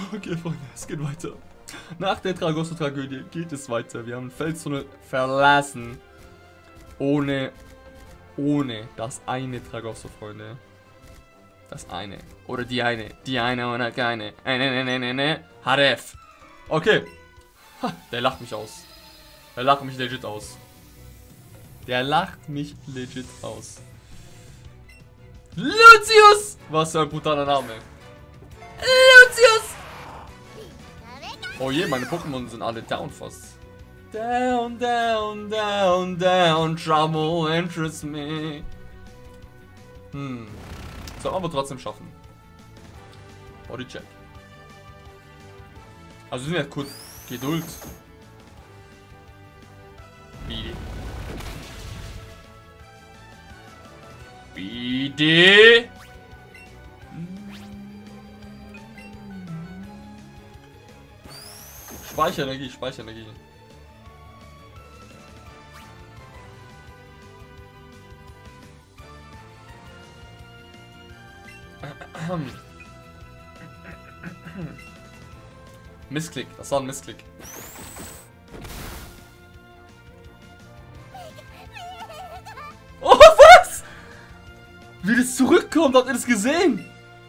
Okay, Freunde, es geht weiter. Nach der Tragosso-Tragödie geht es weiter. Wir haben Felstunnel verlassen. Ohne das eine Tragosso, Freunde. Das eine. Oder die eine. Die eine oder keine. Ne. HDF. Okay. Ha, der lacht mich aus. Der lacht mich legit aus. Der lacht mich legit aus. Lucius! Was für ein brutaler Name. Lucius! Oh je, meine Pokémon sind alle down fast. Down, down, down, down, trouble interests me. Soll man aber trotzdem schaffen. Bodycheck. Also sind wir jetzt kurz Geduld. Bitte. Speicherenergie, Speicherenergie. Missklick, das war ein Missklick. Oh, was? Wie das zurückkommt, habt ihr das gesehen?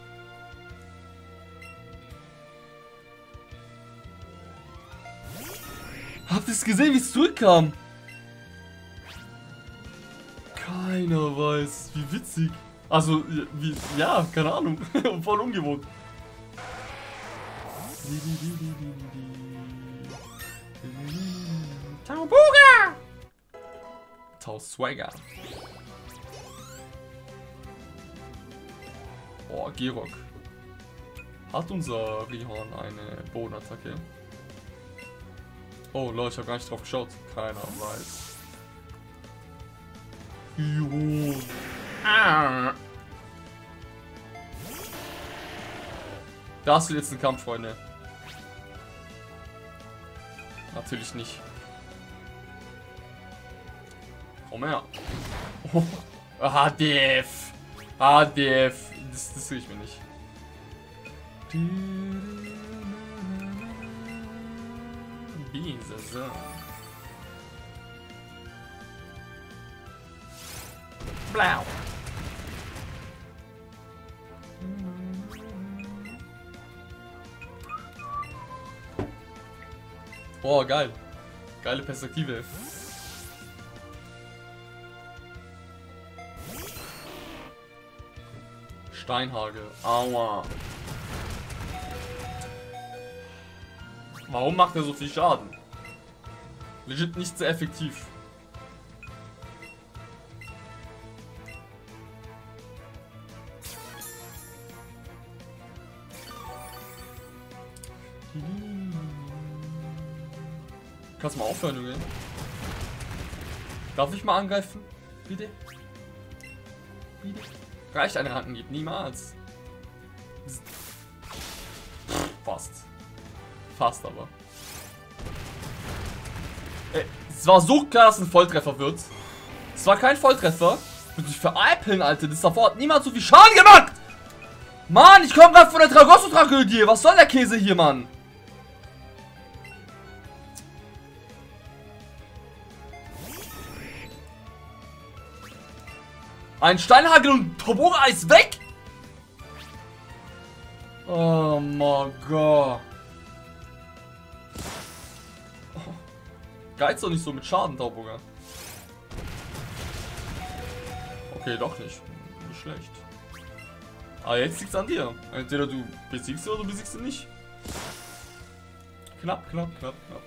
Habt ihr es gesehen, wie es zurückkam? Keiner weiß, wie witzig. Also, wie, ja, keine Ahnung. Voll ungewohnt. Taubuga! Tauswagger. Oh, Girok. Hat unser Rihan eine Bodenattacke? Oh Leute, ich habe gar nicht drauf geschaut. Keiner weiß. Jo. Ah. Das wird jetzt ein Kampf, Freunde. Natürlich nicht. Komm her. Oh. HDF. HDF. Das will ich mir nicht. So. Blau. Oh, geil. Geile Perspektive. Steinhagel. Aua. Warum macht er so viel Schaden? Legit nicht sehr effektiv. Kannst du mal aufhören, Junge? Darf ich mal angreifen? Bitte? Bitte? Reicht eine Rankenhieb? Niemals. Fast. Fast aber. Es war so klar, dass ein Volltreffer wird. Es war kein Volltreffer. Ich würde mich veräppeln, Alter. Das davor hat niemand so viel Schaden gemacht. Mann, ich komme gerade von der Tragosso-Tragödie. Was soll der Käse hier, Mann? Ein Steinhagel und Tobora ist weg? Oh mein Gott. Geiz doch nicht so mit Schaden, Tauboga. Okay, doch nicht. Nicht schlecht. Aber jetzt liegt's an dir. Entweder du besiegst oder du besiegst ihn nicht. Knapp, knapp, knapp, knapp.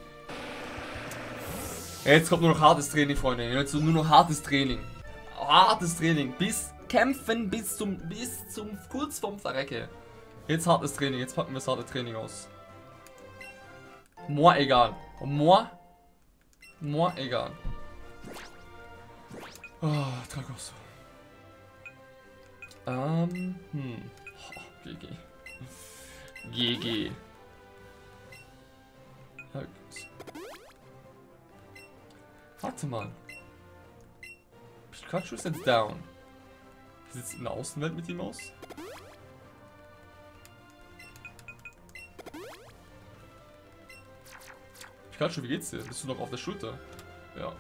Jetzt kommt nur noch hartes Training, Freunde. Jetzt nur noch hartes Training. Hartes Training. Bis kämpfen, bis zum kurz vorm Verrecke. Jetzt hartes Training. Jetzt packen wir das harte Training aus. Moi egal. Moi egal. Oh, Tragosso. GG. GG. Warte mal. Pikachu ist jetzt down. Wie sieht es in der Außenwelt mit ihm aus? Pikachu, wie geht's dir? Bist du noch auf der Schulter? Ja.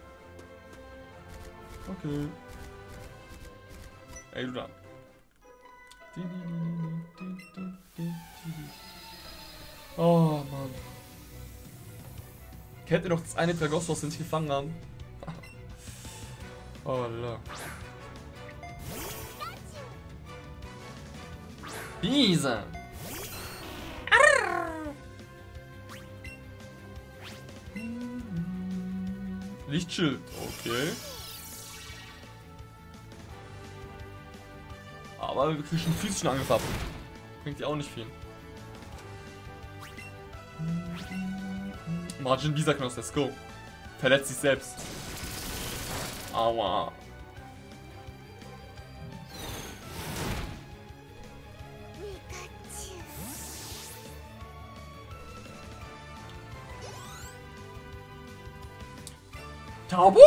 Okay. Ey, du da. Oh, Mann. Kennt ihr noch das eine Tragosso, was wir nicht gefangen haben? Oh, la. Diese. Lichtschild, okay. Aber wir kriegen einen physischen Angriff ab. Bringt ja auch nicht viel. Margin Bisaknos, let's go. Verletzt sich selbst. Aua. Taubuga!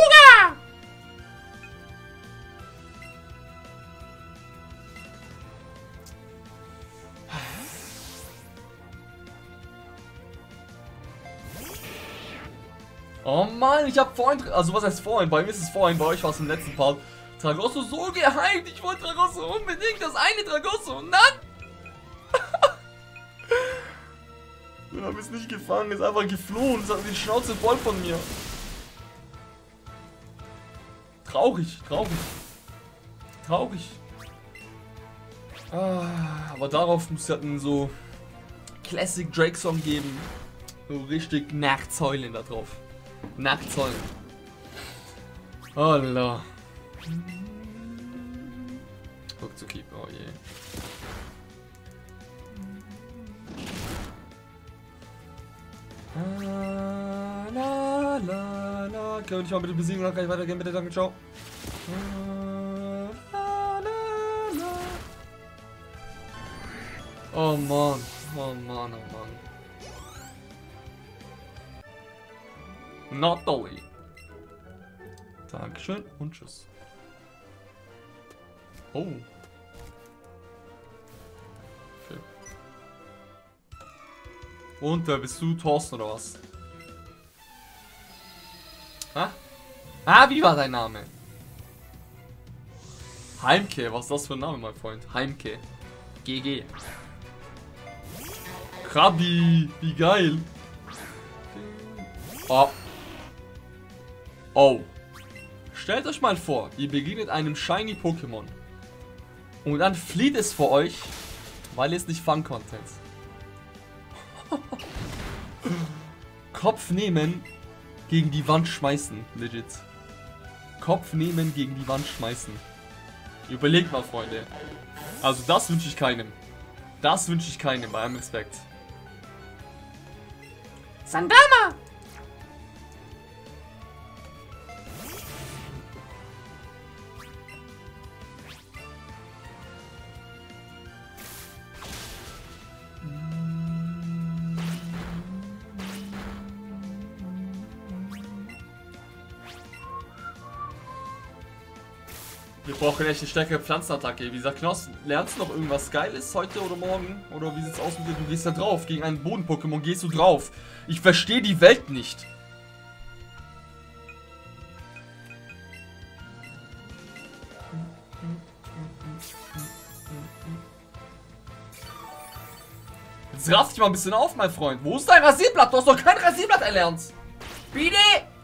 Oh Mann, ich hab vorhin, also was heißt vorhin, bei mir ist es vorhin, bei euch war es im letzten Part. Tragosso so gehypt, ich wollte Tragosso unbedingt, das eine Tragosso und dann... Ich hab es nicht gefangen, ist einfach geflohen, es hat die Schnauze voll von mir. Traurig, traurig. Traurig. Aber darauf muss es halt einen so Classic Drake Song geben. So richtig Nachtheulen da drauf. Nachtheulen. Oh la. Hook to keep, oh je. La la la. Können wir dich mal bitte besiegen oder kann ich weitergehen? Bitte, danke, ciao. La, la, la. Oh Mann, oh Mann, oh Mann. Not Dolly. Dankeschön und tschüss. Oh. Okay. Und wer bist du, Thorsten oder was? Ha? Ah, wie war dein Name? Heimke, was ist das für ein Name, mein Freund? Heimke. GG. Krabi, wie geil. Oh. Oh. Stellt euch mal vor, ihr begegnet einem Shiny Pokémon. Und dann flieht es vor euch, weil ihr es nicht fangen konntet. Kopf nehmen, gegen die Wand schmeißen. Legit. Kopf nehmen, gegen die Wand schmeißen. Überlegt mal, Freunde. Also das wünsche ich keinem. Das wünsche ich keinem, bei allem Respekt. Sandama! Wir brauchen echt eine stärkere Pflanzenattacke. Wie gesagt, Knoss, lernst du noch irgendwas Geiles heute oder morgen? Oder wie sieht's aus mit dir? Du gehst da drauf. Gegen einen Boden-Pokémon gehst du drauf. Ich verstehe die Welt nicht. Jetzt raff dich mal ein bisschen auf, mein Freund. Wo ist dein Rasierblatt? Du hast doch kein Rasierblatt erlernt. Bitte!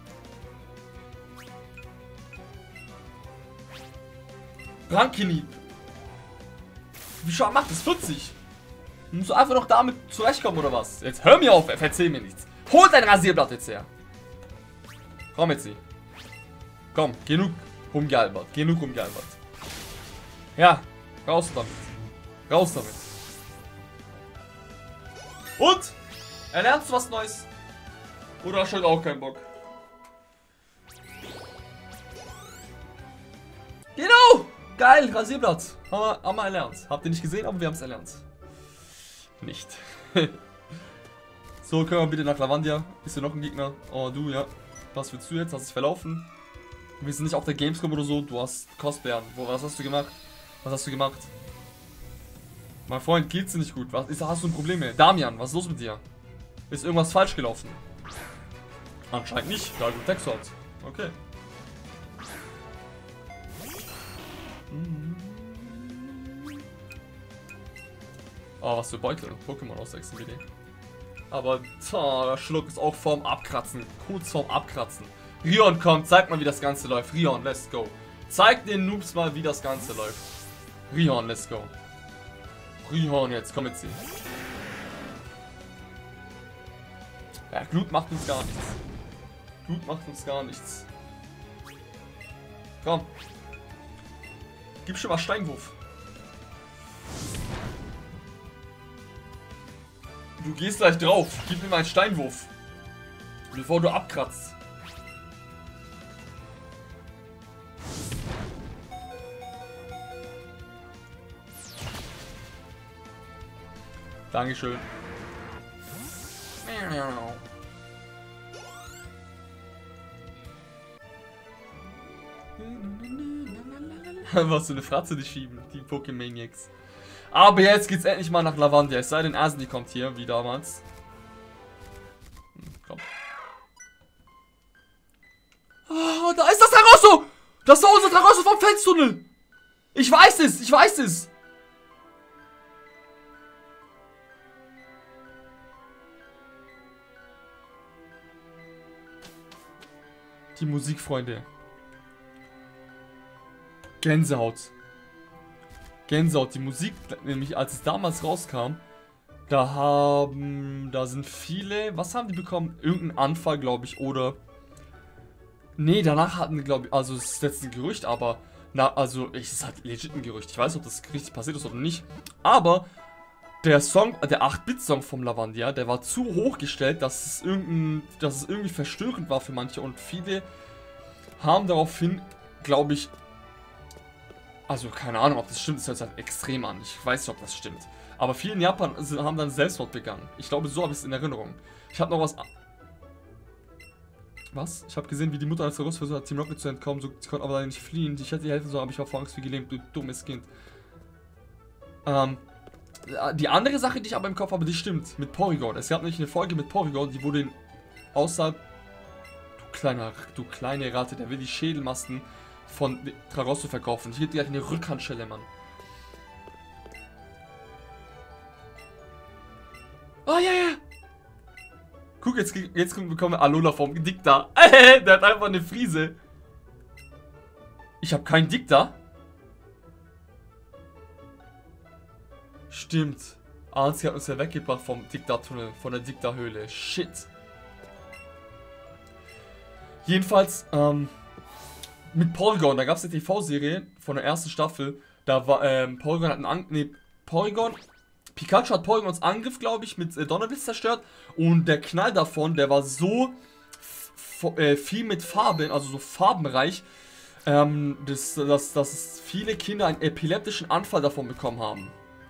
Rankenhieb. Wie schade macht das? 40. Musst du einfach noch damit zurechtkommen oder was? Jetzt hör mir auf, erzähl mir nichts. Hol dein Rasierblatt jetzt her. Komm jetzt. Komm, genug rumgealbert. Genug rumgealbert. Ja, raus damit. Raus damit. Und? Erlernst du was Neues? Oder hast du halt auch keinen Bock? Genau! Geil, Rasierblatt. Haben wir erlernt. Habt ihr nicht gesehen, aber wir haben es erlernt. Nicht. So, können wir bitte nach Lavandia. Ist hier noch ein Gegner? Oh, du, ja. Was willst du jetzt? Hast du dich verlaufen? Wir sind nicht auf der Gamescom oder so. Du hast Cosplayer. Was hast du gemacht? Was hast du gemacht? Mein Freund, geht's dir nicht gut? Hast du ein Problem mehr? Damian, was ist los mit dir? Ist irgendwas falsch gelaufen? Anscheinend nicht, da du Texo hat. Okay. Oh, was für Beutel. Pokémon aus 6 WD. Aber der Schluck ist auch vorm Abkratzen. Kurz vorm Abkratzen. Rion, komm, zeig mal, wie das Ganze läuft. Rion, let's go. Zeig den Noobs mal, wie das Ganze läuft. Rion, let's go. Rion, jetzt, komm jetzt hier. Ja, Glut macht uns gar nichts. Glut macht uns gar nichts. Komm. Gib schon mal Steinwurf. Du gehst gleich drauf. Gib mir mal einen Steinwurf. Bevor du abkratzt. Dankeschön. Was für eine Fratze die schieben, die Pokémaniacs. Aber jetzt geht's endlich mal nach Lavandia. Es sei denn, Asli kommt hier, wie damals. Komm. Oh, da ist das Tragosso! Das war unser Tragosso vom Felstunnel! Ich weiß es, ich weiß es! Die Musik, Freunde. Gänsehaut. Gänsehaut. Die Musik, nämlich als es damals rauskam, da sind viele, was haben die bekommen? Irgendein Anfall, glaube ich, oder... Nee, danach hatten die, glaube ich, also es ist jetzt ein Gerücht, aber... es ist halt legit ein Gerücht. Ich weiß nicht, ob das richtig passiert ist oder nicht. Aber der Song, der 8-Bit-Song vom Lavandia, der war zu hoch gestellt, dass es irgendwie verstörend war für manche. Und viele haben daraufhin, glaube ich... Also, keine Ahnung, ob das stimmt, das hört sich halt extrem an. Ich weiß nicht, ob das stimmt. Aber viele in Japan haben dann Selbstmord begangen. Ich glaube, so habe ich es in Erinnerung. Ich habe noch was... Was? Ich habe gesehen, wie die Mutter als Russ versucht hat, Team Rocket zu entkommen. Sie konnte aber leider nicht fliehen. Ich hätte ihr helfen sollen, aber ich war vor Angst wie gelähmt, du dummes Kind. Die andere Sache, die ich aber im Kopf habe, die stimmt. Mit Porygon. Es gab nämlich eine Folge mit Porygon, die wurde außerhalb... Du kleine Ratte, der will die Schädelmasten von Tragosso verkaufen. Hier gleich eine Rückhandschelle, Mann. Oh, ja, ja. Guck, jetzt bekommen wir Alola vom Dicta. Der hat einfach eine Friese. Ich habe keinen Dicta. Stimmt. Arnski hat uns ja weggebracht vom Dicta-Tunnel, von der Dicta-Höhle. Shit. Jedenfalls, mit Porygon, da gab es eine TV-Serie von der ersten Staffel. Da war, Pikachu hat Porygons Angriff, glaube ich, mit Donnerblitz zerstört. Und der Knall davon, der war so viel mit Farben, also so farbenreich, dass viele Kinder einen epileptischen Anfall davon bekommen haben.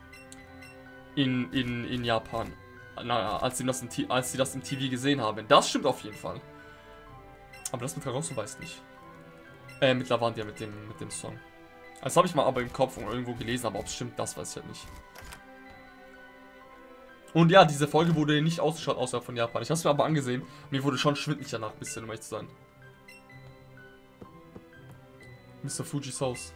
In Japan. Als sie das im TV gesehen haben. Das stimmt auf jeden Fall. Aber das mit Tragosso weiß nicht. Mit Lavandia, mit dem Song. Das habe ich mal aber im Kopf und irgendwo gelesen, aber ob es stimmt, das weiß ich halt nicht. Und ja, diese Folge wurde nicht ausgestrahlt außerhalb von Japan. Ich habe es mir aber angesehen. Mir wurde schon schwindelig danach, ein bisschen, um ehrlich zu sein. Mr. Fuji's Haus.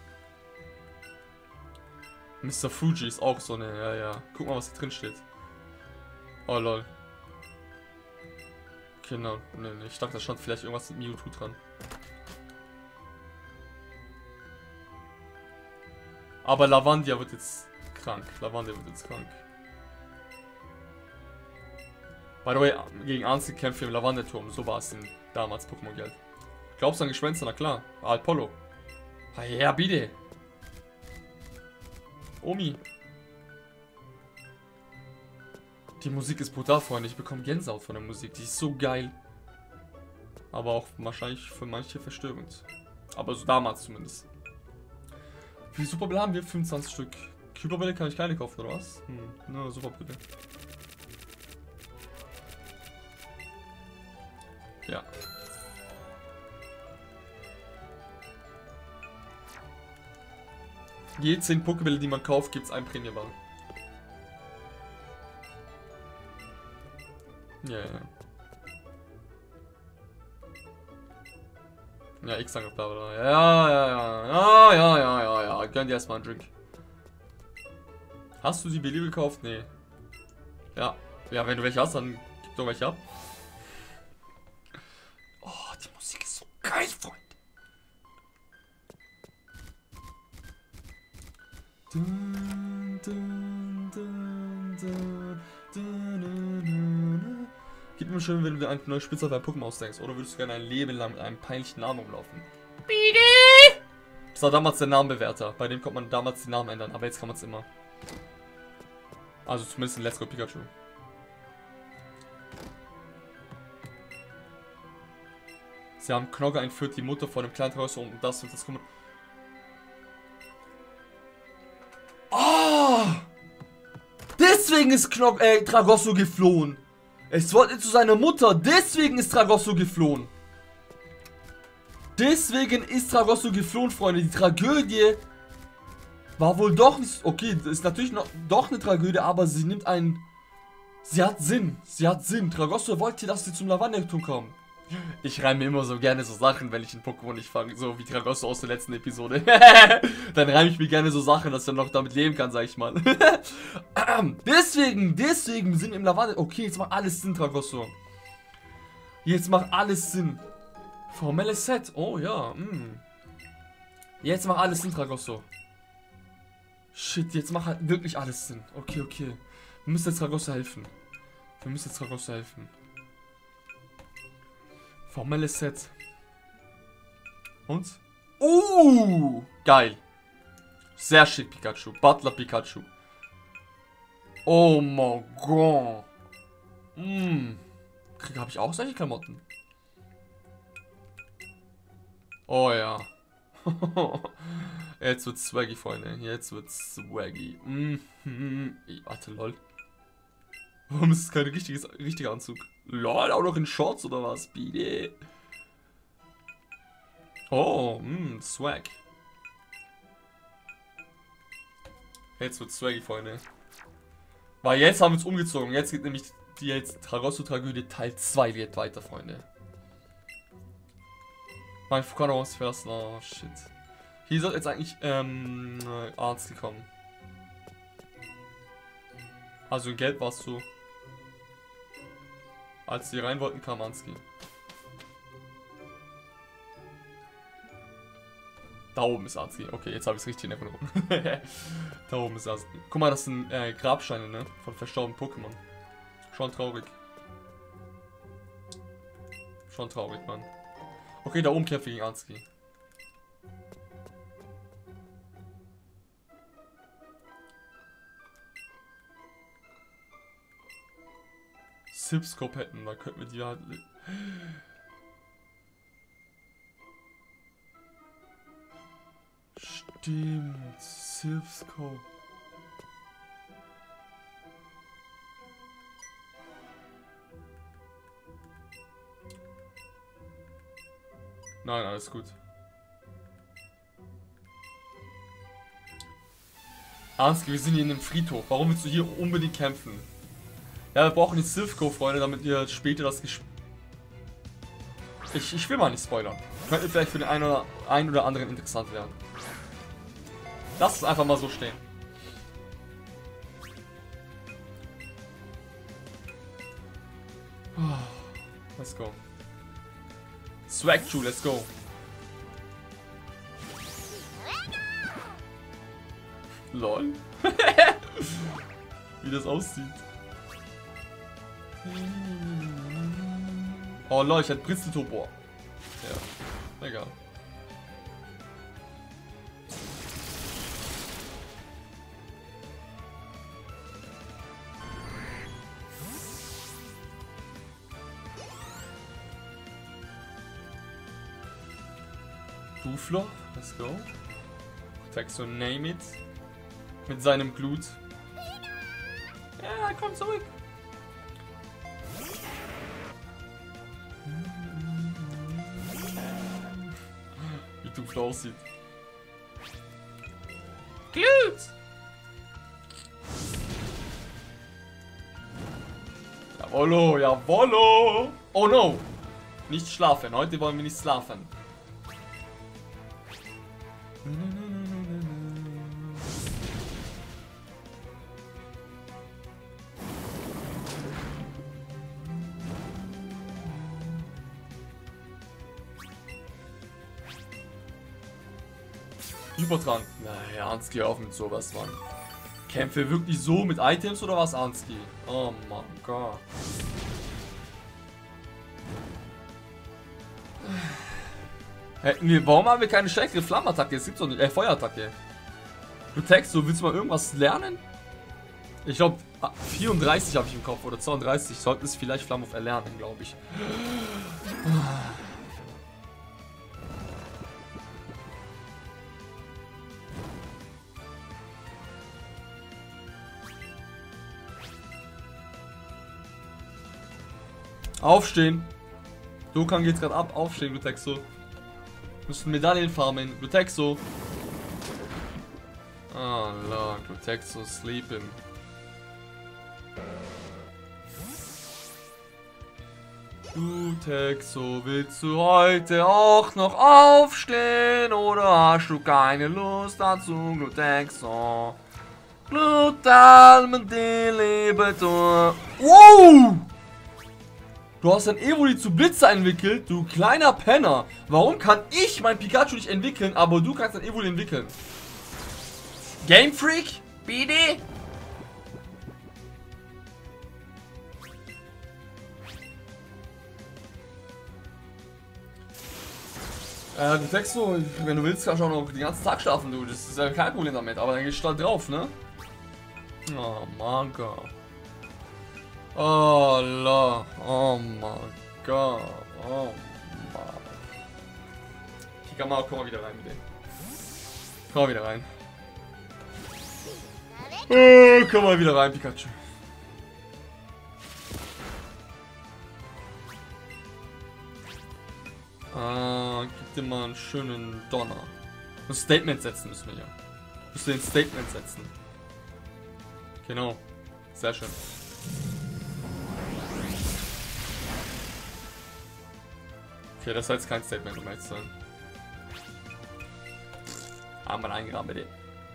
Mr. Fuji ist auch so eine, ja. Guck mal, was hier drin steht. Oh, lol. Genau, nee, ich dachte, da stand vielleicht irgendwas mit Mewtwo dran. Aber Lavandia wird jetzt krank. By the way, gegen Arnski kämpft wir im Lavanderturm. So war es in damals Pokémon Geld. Glaubst du an Geschwänze? Na klar. Apollo. Ja, bitte. Omi. Die Musik ist brutal, Freunde. Ich bekomme Gänsehaut von der Musik. Die ist so geil. Aber auch wahrscheinlich für manche verstörend. Aber so damals zumindest. Wie viele Superbälle haben wir? 25 Stück. Superbälle kann ich keine kaufen, oder was? Nur Superbälle. Ja. Je 10 Pokébälle, die man kauft, gibt es einen Premierball. Ja. Ja, X-Angriff, bla bla. Ja. Gönn dir erstmal einen Drink. Hast du die Billy gekauft? Nee. Ja. Ja, wenn du welche hast, dann gib doch welche ab. Oh, die Musik ist so geil, Freund. Gib mir schön, wenn du dir einen neuen Spitze auf ein Pokémon ausdenkst. Oder würdest du gerne ein Leben lang mit einem peinlichen Namen rumlaufen? Bitte! Das war damals der Namenbewerter. Bei dem konnte man damals die Namen ändern. Aber jetzt kann man es immer. Also zumindest in Let's Go Pikachu. Sie haben Knogger entführt, die Mutter von dem kleinen Tragosso und das und das kommt. Oh! Deswegen ist Tragosso geflohen. Es wollte zu seiner Mutter, deswegen ist Tragosso geflohen. Deswegen ist Tragosso geflohen, Freunde. Die Tragödie war wohl doch nicht... Okay, das ist natürlich noch doch eine Tragödie, aber sie nimmt einen... Sie hat Sinn. Sie hat Sinn. Tragosso wollte, dass sie zum Lavanderturm kommen. Ich reime mir immer so gerne so Sachen, wenn ich ein Pokémon nicht fange. So wie Tragosso aus der letzten Episode. Dann reime ich mir gerne so Sachen, dass ich dann noch damit leben kann, sag ich mal. Deswegen sind wir im Lavander... Okay, jetzt macht alles Sinn, Tragosso. Jetzt macht alles Sinn. Formelles Set. Oh ja. Jetzt macht alles Sinn, Tragosso. Shit, jetzt macht halt wirklich alles Sinn. Okay. Wir müssen jetzt Tragosso helfen. Formelles Set. Und? Geil. Sehr schick, Pikachu. Butler Pikachu. Oh mein Gott. Habe ich auch solche Klamotten? Oh ja. Jetzt wird's swaggy, Freunde. Jetzt wird's swaggy. Warte, lol. Warum ist es kein richtiger Anzug? Lol, auch noch in Shorts oder was? Bitte. Oh, Swag. Jetzt wird's swaggy, Freunde. Weil jetzt haben wir uns umgezogen. Jetzt geht nämlich die Tragosso-Tragödie Teil 2 wird weiter, Freunde. Mein Fukano ist first. Oh, shit. Hier soll jetzt eigentlich, Arzt kommen. Also in Gelb war es so. Als die rein wollten, kam Ansky. Da oben ist Ansky. Okay, jetzt habe ich es richtig in Erinnerung. Da oben ist Ansky. Guck mal, das sind Grabsteine, ne? Von verstorbenen Pokémon. Schon traurig. Schon traurig, Mann. Okay, da oben kämpft gegen Ansky. Sipscope hätten, da könnten wir die halt... Stimmt, Sipscope. Nein, alles gut. Ansky, wir sind hier in einem Friedhof. Warum willst du hier unbedingt kämpfen? Ja, wir brauchen die Silphco, Freunde, damit wir später das Ich will mal nicht spoilern. Könnte vielleicht für den einen oder anderen interessant werden. Lass es einfach mal so stehen. Let's go. Swagchu, let's go. Lol. Wie das aussieht. Oh lol, ich hatte Britzelturbo. Ja, egal. Duflo, let's go. Text so name it. Mit seinem Glut. Ja, komm zurück. Wie Duflo aussieht. Glut! Jawollo, jawollo! Oh no! Nicht schlafen, heute wollen wir nicht schlafen. Hypertrank. Naja, Anski, auf mit sowas, Mann. Kämpfe wirklich so mit Items oder was, Anski? Oh mein Gott. Hätten wir, warum haben wir keine stärkere Flammenattacke? Es gibt so eine Feuerattacke. Du Text, so willst du mal irgendwas lernen? Ich glaube 34 habe ich im Kopf oder 32. Sollten es vielleicht Flammen auf erlernen, glaube ich. Aufstehen. Dokkan geht's gerade ab. Aufstehen, Glutexo. Müssen Medaillen farmen. Glutexo. Ah, la, Glutexo sleeping. Glutexo, willst du heute auch noch aufstehen? Oder hast du keine Lust dazu, Glutexo? Glutal, die Liebe durch. Wow! Du hast ein Evoli zu Blitzer entwickelt, du kleiner Penner. Warum kann ich mein Pikachu nicht entwickeln, aber du kannst ein Evoli entwickeln? Game Freak? BD? Du sagst so, wenn du willst, kannst du auch noch den ganzen Tag schlafen, du. Das ist ja kein Problem damit, aber dann gehst du halt drauf, ne? Oh mein Gott. Oh la, oh mein Gott, oh Mann. Kikama, komm mal wieder rein, bitte. Komm mal wieder rein. Komm mal wieder rein, Pikachu. Gib dir mal einen schönen Donner. Ein Statement setzen müssen wir ja. Müssen wir ein Statement setzen. Genau. Sehr schön. Okay, das soll jetzt kein Statement, um ehrlich zu sein. Einmal eingraben, bitte.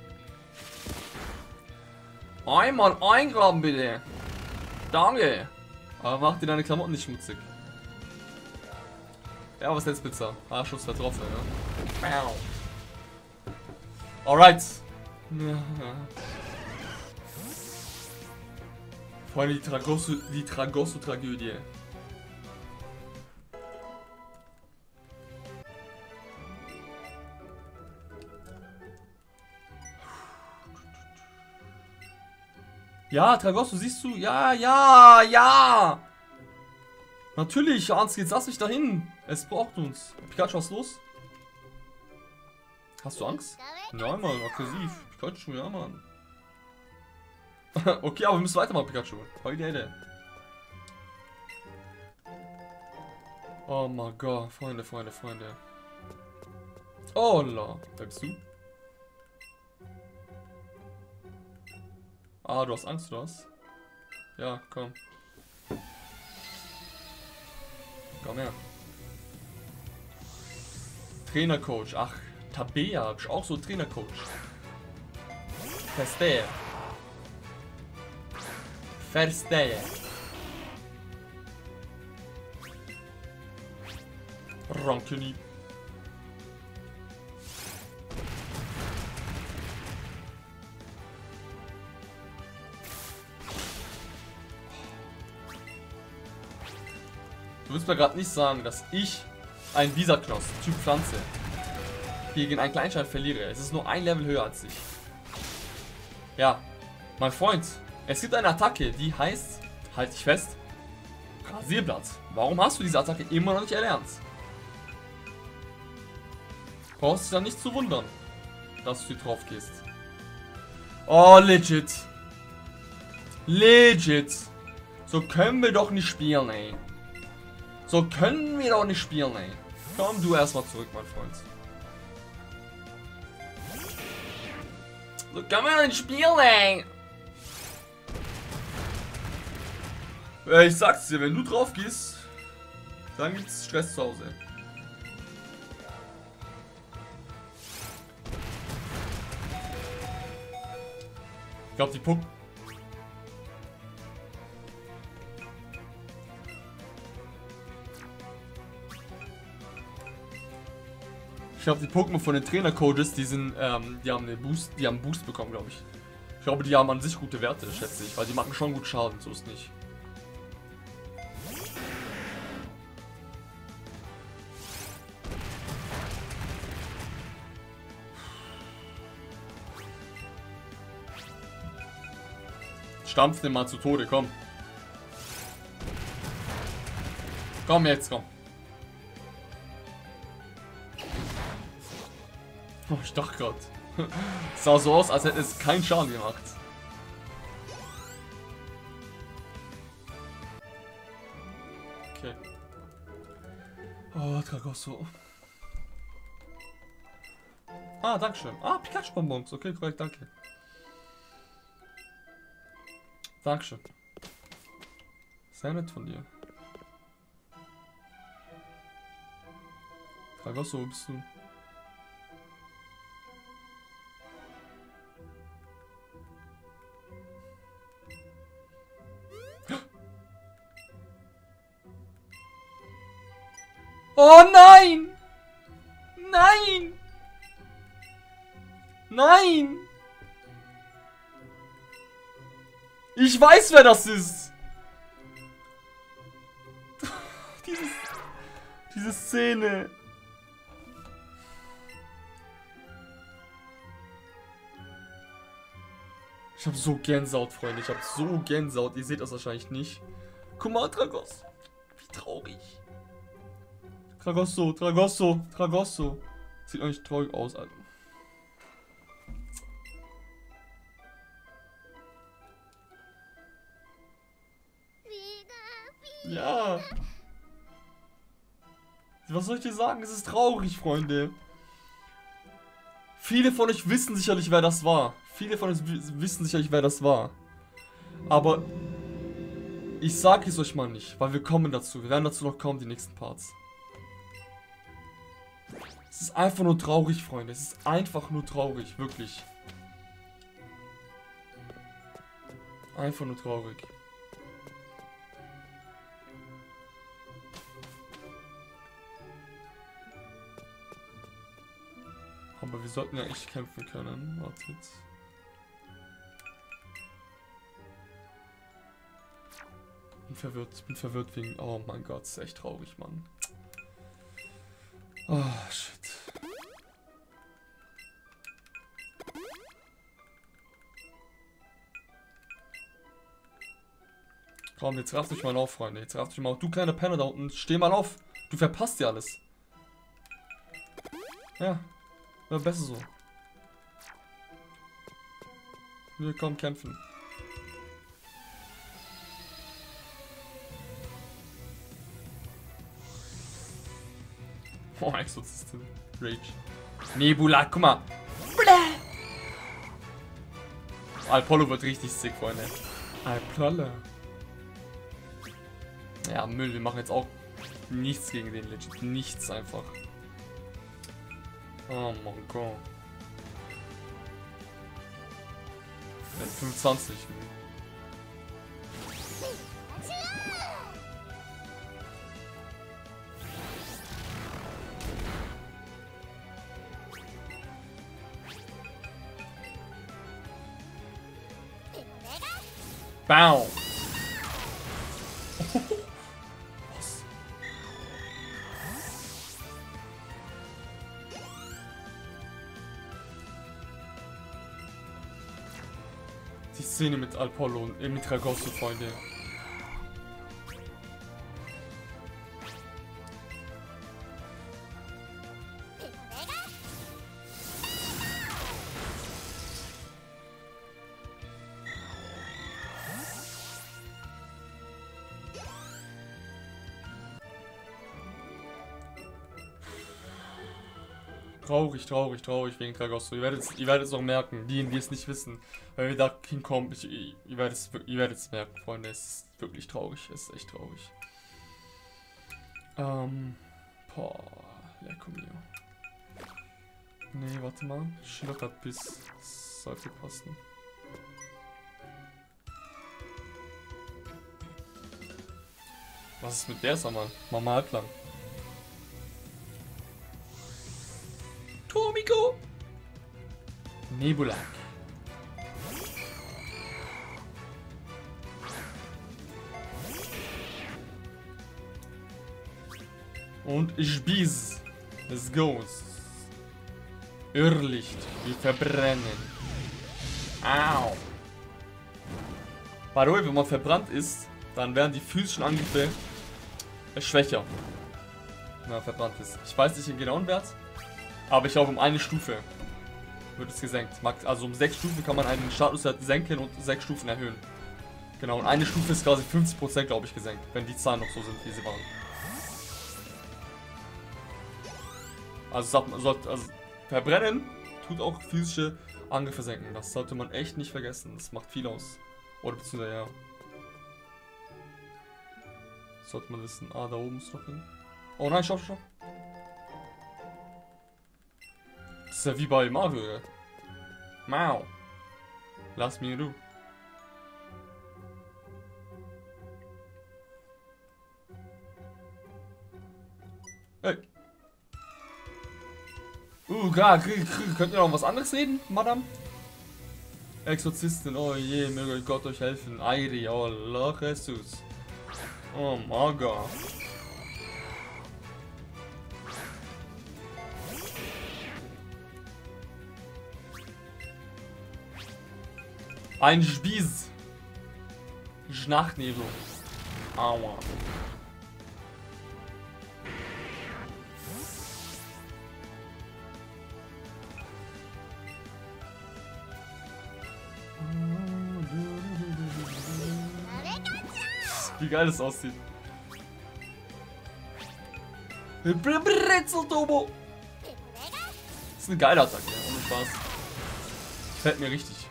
Einmal eingraben, bitte. Danke. Aber mach dir deine Klamotten nicht schmutzig. Ja, was ist jetzt Pizza? Ah, Schuss vertroffen, ja. Alright. Freunde, die Tragosso-Tragödie. Ja, Tragosso, siehst du? Ja, ja, ja! Natürlich, Ansgi, jetzt lass mich dahin. Es braucht uns. Pikachu, was ist los? Hast du Angst? Nein, Mann, aggressiv. Pikachu, ja, Mann. Okay, aber wir müssen weitermachen, Pikachu. Heute. Oh mein Gott, Freunde, Freunde, Freunde. Oh la, da bist du. Ah, du hast Angst, oder was? Ja, komm. Komm her. Trainercoach. Ach, Tabea. Bist auch so Trainercoach. Verstehe. Verstehe. Rankuni. Du willst mir gerade nicht sagen, dass ich ein Visaknoss, Typ Pflanze, gegen einen Kleinstein verliere. Es ist nur ein Level höher als ich. Ja, mein Freund, es gibt eine Attacke, die heißt, halt dich fest, Rasierblatt. Warum hast du diese Attacke immer noch nicht erlernt? Brauchst dich dann nicht zu wundern, dass du hier drauf gehst. Oh, legit. Legit. So können wir doch nicht spielen, ey. So können wir doch nicht spielen, ey. Komm du erstmal zurück, mein Freund. So können wir doch nicht spielen, ey. Ich sag's dir, wenn du drauf gehst, dann gibt's Stress zu Hause. Ich glaube, die Puck. Ich glaube, die Pokémon von den Trainer-Coaches, die sind, die haben einen Boost bekommen, glaube ich. Ich glaube, die haben an sich gute Werte, schätze ich, weil die machen schon gut Schaden, so ist nicht. Stampf den mal zu Tode, komm. Komm jetzt, komm. Oh, ich dachte gerade. Sah so aus, als hätte es keinen Schaden gemacht. Okay. Oh, Tragosso. Ah, dankeschön. Ah, Pikachu-Bonbons. Okay, korrekt, danke. Dankeschön. Sehr nett von dir. Tragosso, wo bist du? Oh nein! Nein! Nein! Ich weiß, wer das ist! Diese Szene. Ich hab so Gänsehaut, Freunde. Ich hab so Gänsehaut. Ihr seht das wahrscheinlich nicht. Guck mal, Tragosso. Wie traurig. Tragosso, Tragosso, Tragosso. Sieht eigentlich traurig aus, Alter. Ja. Was soll ich dir sagen? Es ist traurig, Freunde. Viele von euch wissen sicherlich, wer das war. Viele von euch wissen sicherlich, wer das war. Aber ich sage es euch mal nicht, weil wir kommen dazu. Wir werden dazu noch kommen, die nächsten Parts. Es ist einfach nur traurig, Freunde. Es ist einfach nur traurig, wirklich. Einfach nur traurig. Aber wir sollten ja echt kämpfen können. Wartet. Ich bin verwirrt wegen... Oh mein Gott, ist echt traurig, Mann. Oh, shit. Komm, jetzt rafft euch mal auf, Freunde. Jetzt rafft euch mal auf. Du kleiner Penner da unten, steh mal auf. Du verpasst ja alles. Ja. Ja, besser so. Wir kommen kämpfen. Oh, Exorzistin. Rage. Nebula, guck mal. Apollo wird richtig sick, Freunde. Apollo. Ja, Müll, wir machen jetzt auch nichts gegen den Legend. Nichts einfach. Oh mein Gott. 25. Bow. Was? Die Szene mit Apollo und mit Tragosso, Freunde. Traurig, traurig, traurig wegen Tragosso. Ihr werdet es auch merken, die es nicht wissen. Wenn wir da hinkommen, ihr werdet es merken, Freunde. Es ist wirklich traurig. Es ist echt traurig. Boah, lecco mio. Nee, warte mal. Schlottert bis. Das sollte passen. Was ist mit der Sammer? Mama halblang. Tomiko. Nebulak. Und ich bies. Es goes. Irrlicht. Wir verbrennen. Au. By the way, wenn man verbrannt ist, dann werden die physischen Angriffe schwächer. Wenn man verbrannt ist. Ich weiß nicht den genauen Wert, aber ich glaube um eine Stufe wird es gesenkt. Also um 6 Stufen kann man einen Statuswert senken und 6 Stufen erhöhen. Genau, und eine Stufe ist quasi 50%, glaube ich, gesenkt, wenn die Zahlen noch so sind, wie sie waren. Also, verbrennen tut auch physische Angriffe senken. Das sollte man echt nicht vergessen. Das macht viel aus. Oder beziehungsweise, ja. Sollte man wissen. Ah, da oben ist noch hin. Oh nein, stopp. Das ist ja wie bei Mario, ja. Mau. Lass mich in Ruhe. Hey. Könnt ihr noch was anderes reden, Madame? Exorzistin, oh je, möge Gott euch helfen. Airi, oh Allah, Jesus. Oh mein Gott. Ein Spieß. Schnachnebel. Aua. Wie geil das aussieht. Brezeltobo. Das ist eine geile Attacke, ohne Spaß. Gefällt mir richtig.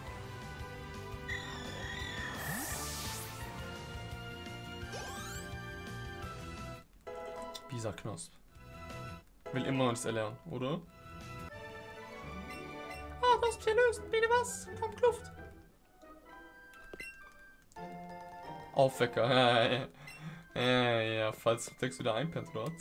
Bisa Knosp. Will immer noch nichts erlernen, oder? Ah, was ist hier löst? Bitte was? Komm, Kluft. Aufwecker. Ja, falls Dex wieder einpennt, oder?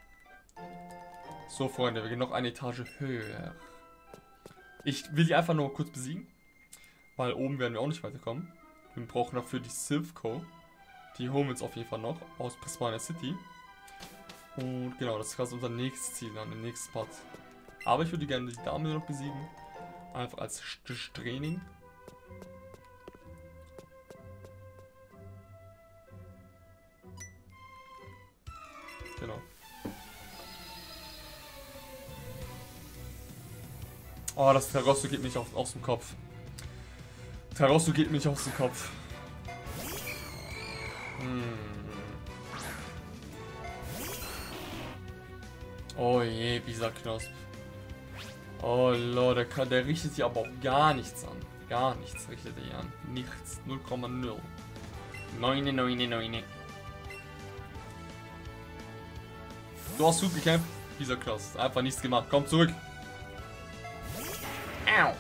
So, Freunde, wir gehen noch eine Etage höher. Ich will die einfach nur kurz besiegen. Weil oben werden wir auch nicht weiterkommen. Wir brauchen dafür die Silphco. Die holen wir uns auf jeden Fall noch aus Prismania City. Und genau, das ist quasi unser nächstes Ziel an dem nächsten Part. Aber ich würde gerne die Dame noch besiegen. Einfach als Training. Genau. Oh, das Terrosso geht mich aus dem Kopf. Terrosso geht mich aus dem Kopf. Oh je, Bisa Knosp. Oh Lord, der richtet sich aber auch gar nichts an. Gar nichts richtet er an. Nichts. 0,0. 9. Du hast gut gekämpft, Bisa Knosp. Einfach nichts gemacht. Komm zurück. Au.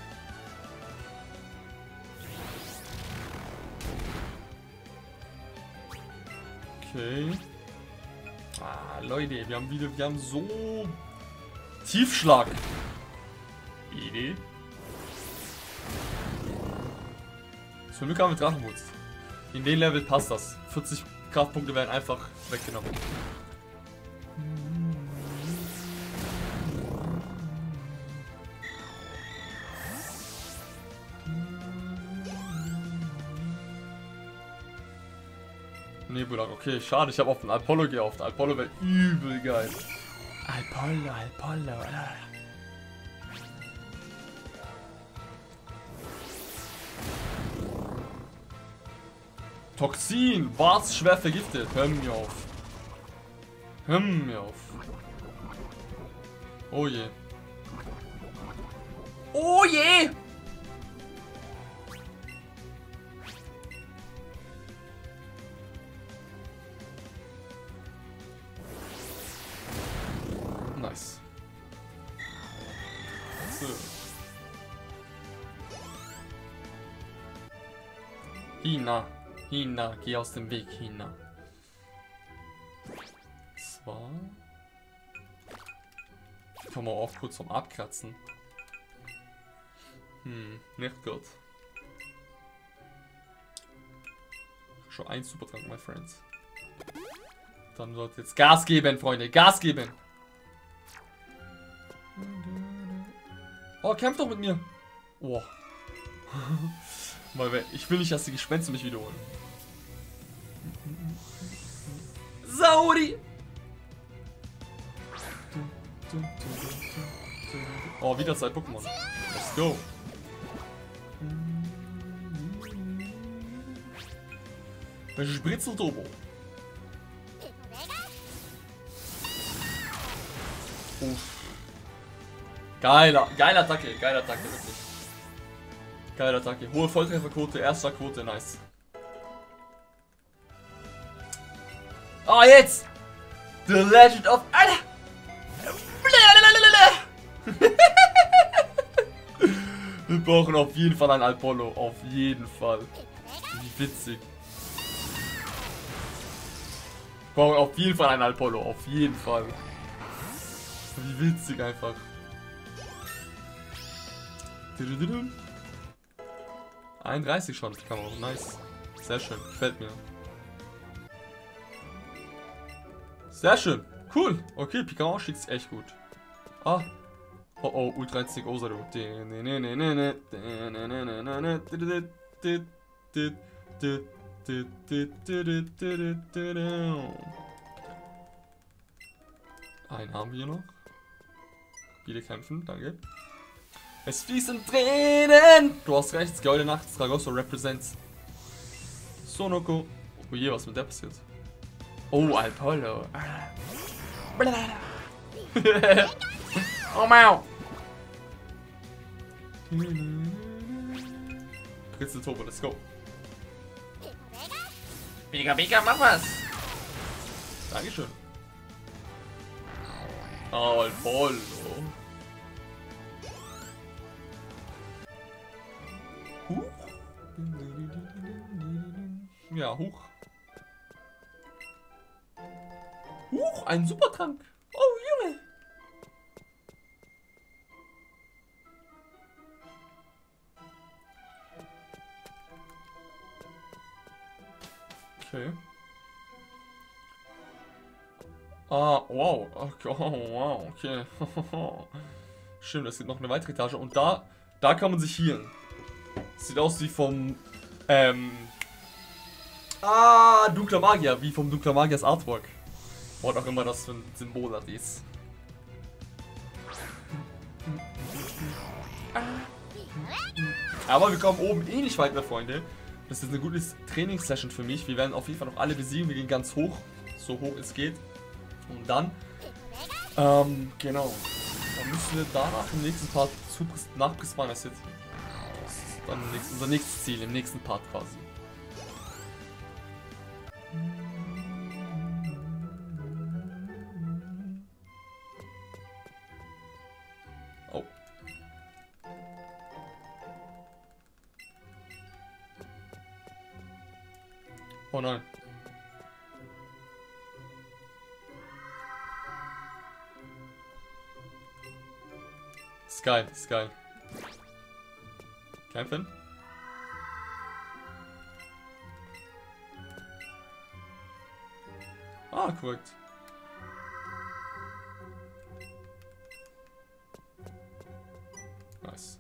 Okay. Ah, Leute, wir haben so Tiefschlag. Idee. Zum Glück haben wir Drachenwurz. In dem Level passt das. 40 Kraftpunkte werden einfach weggenommen. Nebulak, okay, schade, ich habe auf den Apollo gehofft. Apollo wäre übel geil. Apollo. Toxin, was schwer vergiftet. Hör mir auf. Oh je. Oh je! Nice. So. Hina, geh aus dem Weg, Hina. Kann man auch kurz vom Abkratzen. Nicht gut. Schon ein Supertrank, my friends. Dann wird jetzt Gas geben, Freunde. Gas geben. Oh, kämpft doch mit mir. Oh. Weil ich will nicht, dass die Gespenster mich wiederholen. Sauri! Oh, wieder 2 Pokémon. Let's go. Spritzelturbo. Geiler Attacke, wirklich. Geile Attacke. Hohe Volltrefferquote, erster Quote, nice. Oh, jetzt! The Legend of... Alter! Wir brauchen auf jeden Fall ein Apollo. Auf jeden Fall. Wie witzig. Wir brauchen auf jeden Fall ein Apollo. Auf jeden Fall. Wie witzig einfach. 31 schon, kann man auch. Nice. Sehr schön. Gefällt mir. Sehr schön. Cool. Okay, Pikachu schickt's echt gut. Ah. Oh oh, Ultra 1 Osaru. Einen haben wir noch. Wieder kämpfen, danke. Es fließen Tränen! Du hast recht, Goldene Nacht, Tragosso represents. Sonoko. Oh je, was mit der passiert? Oh, Apollo. Oh, mau! Kritzel Turbo, let's go. Pika, mach was! Dankeschön. Oh, Apollo. Huch. Ja, hoch. Huch, ein Supertrank. Oh, Junge. Okay. Ah, wow. Okay, oh, wow, okay. Stimmt, es gibt noch eine weitere Etage. Und da kann man sich healen. Sieht aus wie vom, Dunkler Magier. Wie vom Dunkler Magiers Artwork. Was auch immer das für ein Symbol hat ist. Aber wir kommen oben eh nicht weiter, Freunde. Das ist eine gute Trainingssession für mich. Wir werden auf jeden Fall noch alle besiegen. Wir gehen ganz hoch. So hoch es geht. Und dann, genau. Dann müssen wir danach im nächsten Part nach Prismana City. Das ist dann unser nächstes Ziel, im nächsten Part quasi. Oh. Oh nein. Ist geil, ist geil. Kämpfen. Ah, korrekt. Nice.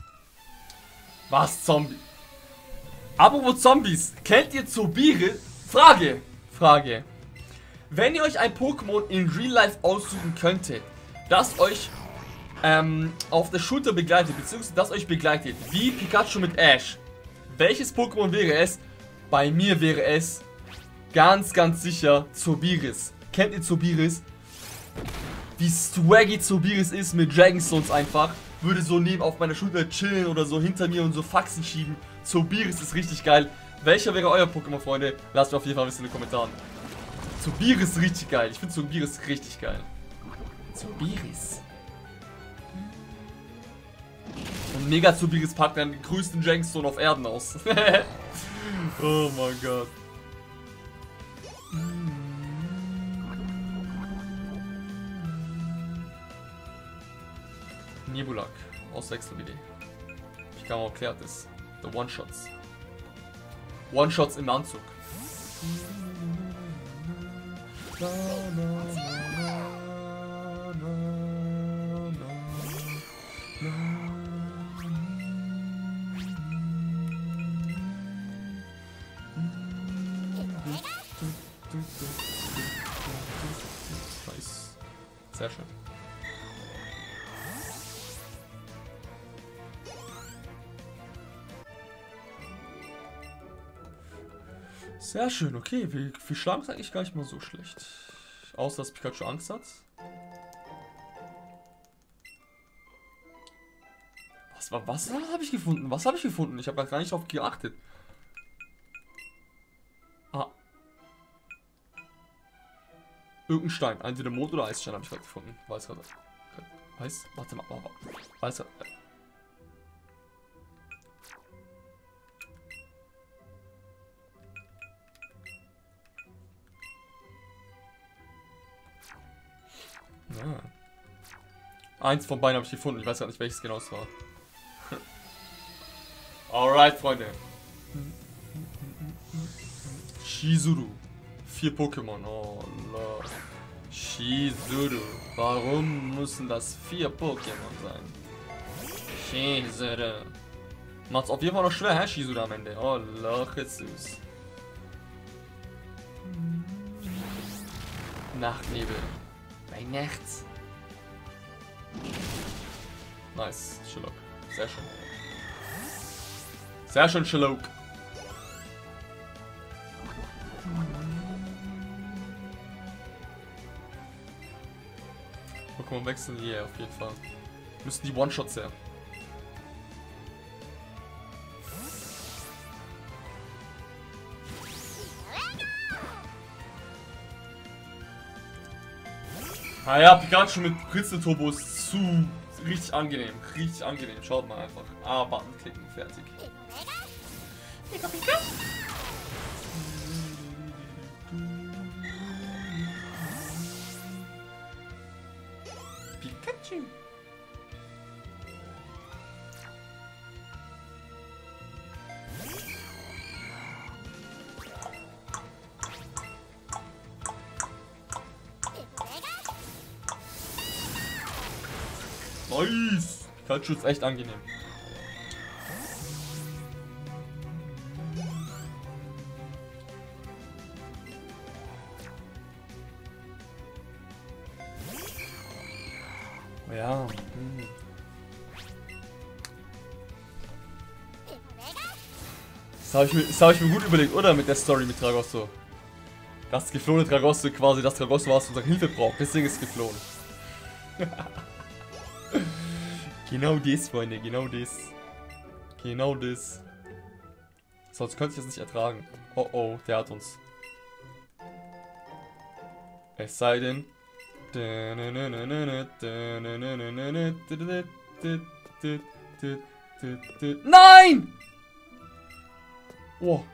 Was, Zombie? Apropos Zombies. Kennt ihr Zobire? Frage. Wenn ihr euch ein Pokémon in Real Life aussuchen könntet, das euch auf der Schulter begleitet, beziehungsweise das euch begleitet, wie Pikachu mit Ash. Welches Pokémon wäre es? Bei mir wäre es ganz sicher Zobiris. Kennt ihr Zobiris? Wie swaggy Zobiris ist mit Dragonstones einfach. Würde so neben auf meiner Schulter chillen oder so hinter mir und so Faxen schieben. Zobiris ist richtig geil. Welcher wäre euer Pokémon, Freunde? Lasst mir auf jeden Fall wissen in den Kommentaren. Zobiris ist richtig geil. Ich finde Zobiris richtig geil. Zobiris. Und Mega Zobiris packt dann den größten Dragonstone auf Erden aus. Oh mein Gott. Nebulak. Auswechseln bitte. Ich kann auch erklärt ist. The One-Shots. One-Shots im Anzug. Nice. Sehr schön. Sehr schön, okay. Wir schlagen es eigentlich gar nicht mal so schlecht. Außer dass Pikachu Angst hat. Was habe ich gefunden? Was habe ich gefunden? Ich habe gar nicht drauf geachtet. Ah. Irgendein Stein. Entweder Mond oder Eisstein habe ich gerade gefunden. Weiß gerade. Weiß? Warte mal. Weiß. Ja. Eins von beiden habe ich gefunden. Ich weiß gar nicht, welches genau es war. Alright, Freunde. Chizuru. 4 Pokémon. Oh, Lord. Chizuru. Warum müssen das 4 Pokémon sein? Chizuru. Macht's auf jeden Fall noch schwer, hä, Chizuru am Ende. Oh, Lord, Jesus. Nachtnebel. Bei Nachts. Nice, Shillock. Sehr schön. Sehr schön, Shillock. Pokémon wechseln, yeah, auf jeden Fall. Müssen die One-Shots her. Ah ja, Pikachu mit Kritzel-Turbo ist richtig angenehm. Richtig angenehm. Schaut mal einfach. A-Button klicken, fertig. Pikachu. Nice! Pikachu ist echt angenehm. Ja. Das hab ich mir gut überlegt, oder? Mit der Story mit Tragosso. Das geflohene Tragosso quasi, das Tragosso, was unsere Hilfe braucht. Deswegen ist es geflohen. Genau das, Freunde, genau das. Genau das. Sonst könnte ich das nicht ertragen. Oh oh, der hat uns. Es sei denn. Nein! Oh.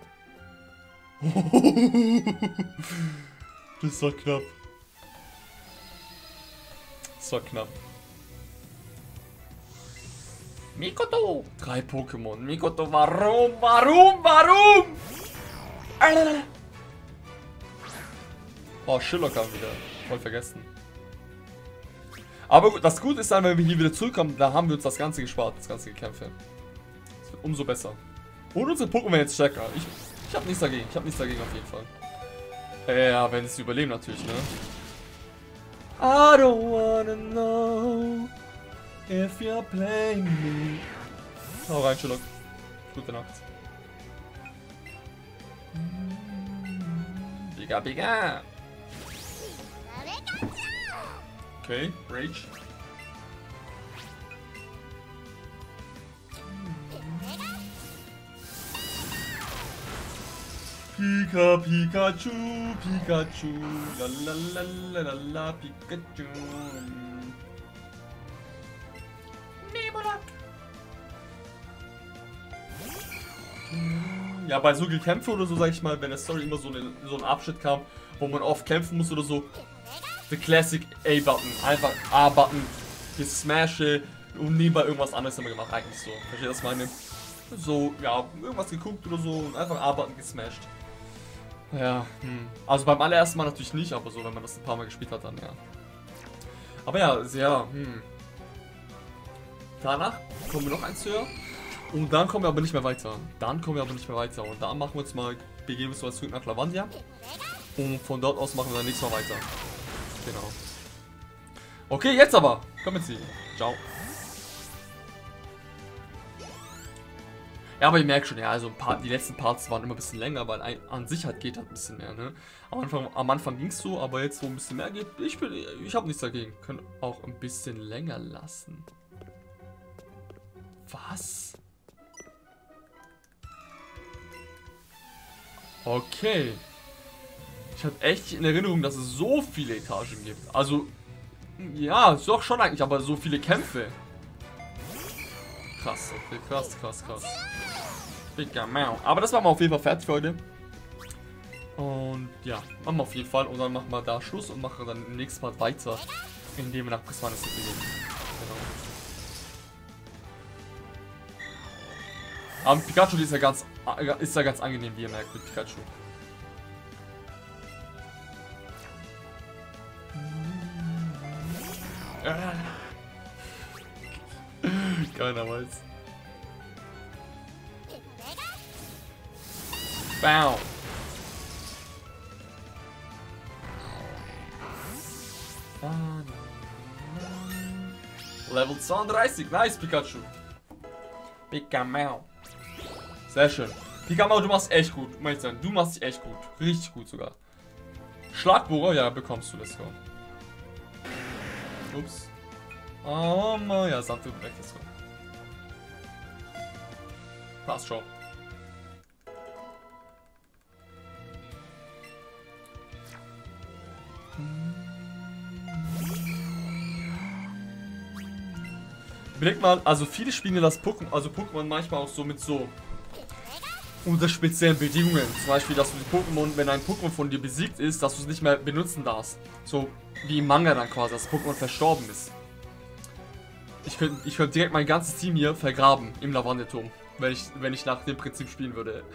Das war knapp. Das war knapp. Mikoto! 3 Pokémon. Mikoto, warum? Oh, Shillock kam wieder. Voll vergessen. Aber gut, das Gute ist dann, wenn wir hier wieder zurückkommen, da haben wir uns das Ganze gespart, das ganze Gekämpfe. Das wird umso besser. Und unsere Pokémon jetzt stärker. Ich hab nichts dagegen. Ich hab nichts dagegen auf jeden Fall. Ja, wenn sie überleben natürlich, ne? I don't wanna know if you're playing me. Hau rein, Shillock. Gute Nacht. Biga, biga. Okay, Rage. Pikachu, Pikachu, la la la la la la, Pikachu. Nebulak. Ja, bei so Gekämpfe oder so, sag ich mal, wenn der Story immer so ein Abschnitt kam, wo man oft kämpfen muss oder so, the classic A-Button, einfach A-Button, gesmashe, und nebenbei irgendwas anderes immer gemacht, eigentlich so. Versteht ihr, was ich meine? So, ja, irgendwas geguckt oder so und einfach arbeiten gesmashed. Ja, also beim allerersten Mal natürlich nicht, aber so, wenn man das ein paar Mal gespielt hat, dann ja. Aber ja, sehr, Danach kommen wir noch eins höher. Und dann kommen wir aber nicht mehr weiter. Und dann machen wir jetzt mal, begeben wir uns zurück nach Lavandia. Und von dort aus machen wir dann nächstes Mal weiter. Genau. Okay, jetzt aber. Kommen Sie. Ciao. Ja, aber ich merke schon, ja, also die letzten Parts waren immer ein bisschen länger, weil an sich halt geht halt ein bisschen mehr, ne? Am Anfang ging es so, aber jetzt wo ein bisschen mehr geht, ich habe nichts dagegen. Können auch ein bisschen länger lassen. Was? Okay. Ich hatte echt in Erinnerung, dass es so viele Etagen gibt. Also, ja, doch schon eigentlich, aber so viele Kämpfe. Krass, okay, krass. Bigger Mau. Aber das machen wir auf jeden Fall fertig für heute. Und ja, machen wir auf jeden Fall. Und dann machen wir da Schluss und machen dann im nächsten Mal weiter, indem wir nach Prismana City gehen. Genau. Aber Pikachu ist ja ganz angenehm, wie ihr merkt, mit Pikachu. Keiner weiß. Bam. Level 32, nice Pikachu. Pikachu. Sehr schön. Pikachu, du machst echt gut. Du machst dich echt gut. Richtig gut sogar. Schlagbohrer, ja, bekommst du, let's go. Ups. Oh, ja, Sand wird weg, let's go. Passt schon. Überleg mal, also viele spielen das Pokémon manchmal auch so mit so unter speziellen Bedingungen. Zum Beispiel, dass du die Pokémon, wenn ein Pokémon von dir besiegt ist, dass du es nicht mehr benutzen darfst. So wie im Manga dann quasi, dass das Pokémon verstorben ist. Ich könnte direkt mein ganzes Team hier vergraben im Lavandeturm, wenn ich nach dem Prinzip spielen würde.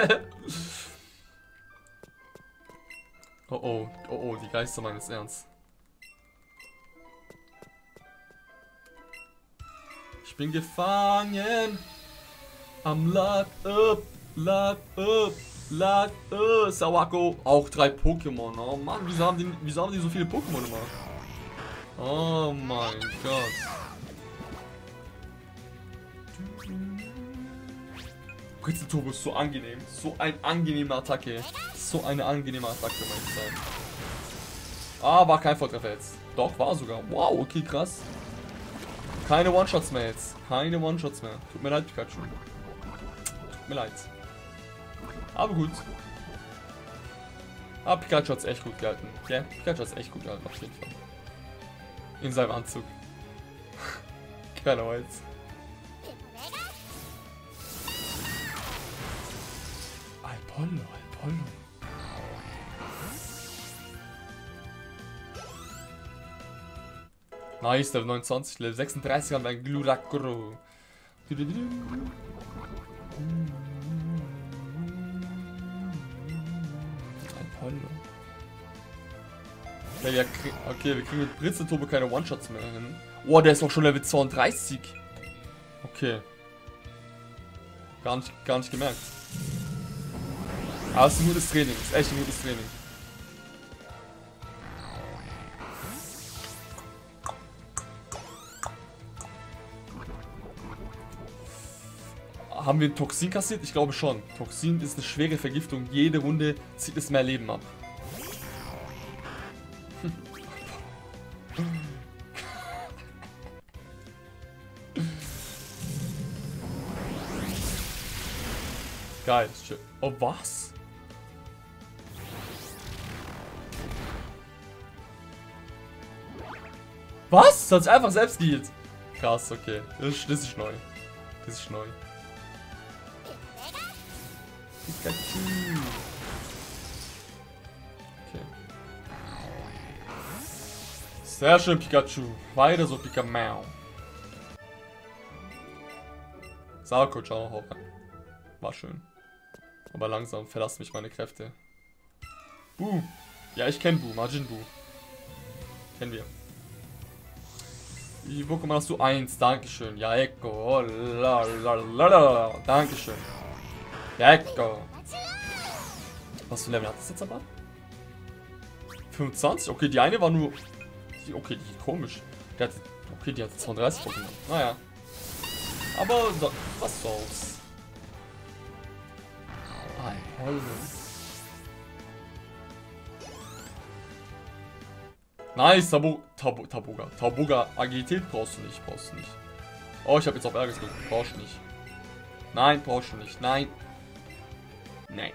Oh, die Geister meinen es ernst. Ich bin gefangen. Am Locked up. Sawako. Auch 3 Pokémon. Oh Mann, wieso haben die so viele Pokémon immer? Oh mein Gott. Blitzenturbo ist so angenehm. So eine angenehme Attacke. So eine angenehme Attacke, muss ich sagen. Ah, war kein Volltreffer jetzt. Doch, war sogar. Wow, okay, krass. Keine One-Shots mehr jetzt. Keine One-Shots mehr. Tut mir leid, Pikachu. Tut mir leid. Aber gut. Aber Pikachu hat es echt gut gehalten. Ja, Pikachu hat es echt gut gehalten, auf jeden Fall. In seinem Anzug. Keiner weiß. Apollo. Nice, Level 29, Level 36 haben wir ein Glurakro. Apollo. Okay, wir kriegen mit Blitzenturbo keine One-Shots mehr hin. Oh, der ist auch schon Level 32. Okay. Gar nicht gemerkt. Aber es ist ein gutes Training. Es ist echt ein gutes Training. Haben wir ein Toxin kassiert? Ich glaube schon. Toxin ist eine schwere Vergiftung. Jede Runde zieht es mehr Leben ab. Geil. Oh, was? Was? Das hat sich einfach selbst geheilt. Krass, okay. Das ist neu. Das ist neu. Pikachu. Okay. Sehr schön, Pikachu. Weiter so, Pikachu. Sako, ciao, hau rein. War schön. Aber langsam verlassen mich meine Kräfte. Buu. Ja, ich kenne Buu, Majin Buu. Kennen wir. Wie Pokémon hast du? 1, dankeschön. Ja, Echo. Oh, lalalala. Dankeschön. Ja, Echo. Was für ein Level hat das jetzt aber? 25? Okay, die eine war nur... Okay, die ist komisch. Okay, die hat 32 Pokémon. Naja. Aber was soll's. Nice, Tabuga. Agilität brauchst du nicht, Oh, ich habe jetzt auf Ärger gedrückt. Brauchst du nicht. Nein, brauchst du nicht. Nein. Nein.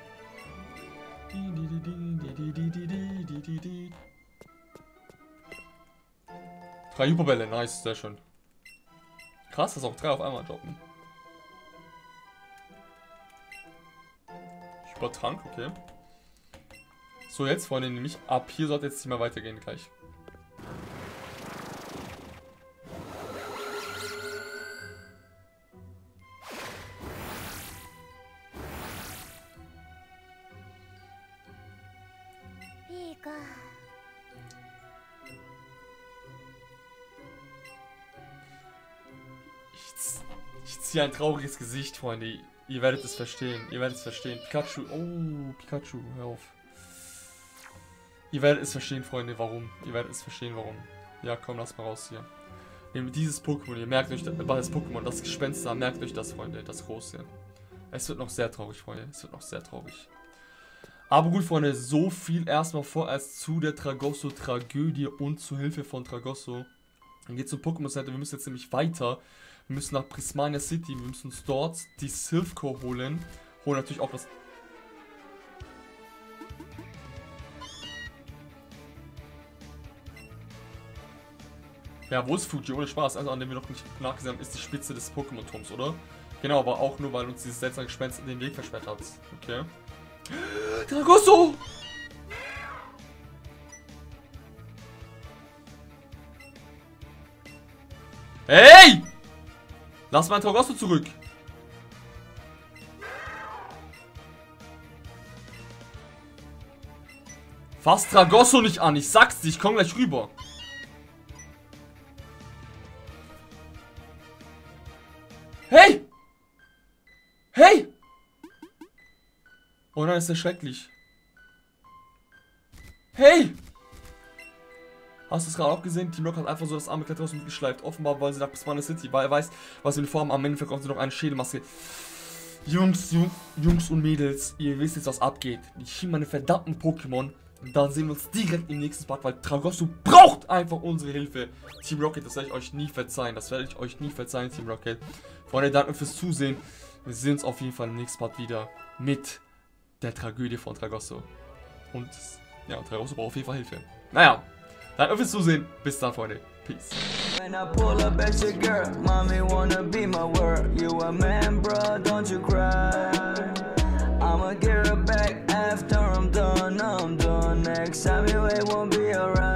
3 Hyperbälle, nice, sehr schön. Krass, dass auch 3 auf einmal droppen. Hypertrank, okay. So, jetzt, Freunde, nämlich ab hier sollte jetzt nicht mehr weitergehen gleich. Ich ziehe ein trauriges Gesicht, Freunde. Ihr werdet es verstehen. Pikachu. Oh, Pikachu, hör auf. Ihr werdet es verstehen, Freunde, warum. Ja, komm, lass mal raus hier. Nehmt dieses Pokémon, ihr merkt euch das Pokémon, das Gespenster, merkt euch das, Freunde, das große. Es wird noch sehr traurig, Freunde. Aber gut, Freunde, so viel erstmal vorerst zu der Tragosso-Tragödie und zur Hilfe von Tragosso. Dann geht's zum Pokémon Center. Wir müssen jetzt nämlich weiter. Wir müssen nach Prismania City. Wir müssen uns dort die Silphcore holen. Holen natürlich auch das... Ja, wo ist Fuji? Ohne Spaß. Also, an dem wir noch nicht nachgesehen haben, ist die Spitze des Pokémon-Turms, oder? Genau, aber auch nur, weil uns dieses seltsame Gespenst den Weg versperrt hat. Okay. Tragosso! Hey! Lass mein Tragosso zurück! Fass Tragosso nicht an, ich sag's dir, ich komm gleich rüber. Hey! Hey! Oh nein, ist der schrecklich. Hey! Hast du es gerade auch gesehen? Team Rocket hat einfach so das arme Kletters mitgeschleift. Offenbar, weil sie nach Prismania City, weil er weiß, was wir vorhaben. Am Ende verkaufen sie noch eine Schädelmaske. Jungs und Mädels, ihr wisst jetzt, was abgeht. Ich schiebe meine verdammten Pokémon. Und dann sehen wir uns direkt im nächsten Part, weil Tragosso braucht einfach unsere Hilfe. Team Rocket, das werde ich euch nie verzeihen. Team Rocket. Freunde, danke fürs Zusehen. Wir sehen uns auf jeden Fall im nächsten Part wieder mit der Tragödie von Tragosso. Und ja, Tragosso braucht auf jeden Fall Hilfe. Naja, danke fürs Zusehen. Bis dann, Freunde. Peace. When I pull up at your girl, mommy wanna be my world. You a man, bro, don't you cry. I'ma get her back after I'm done. Next time you ain't won't be around.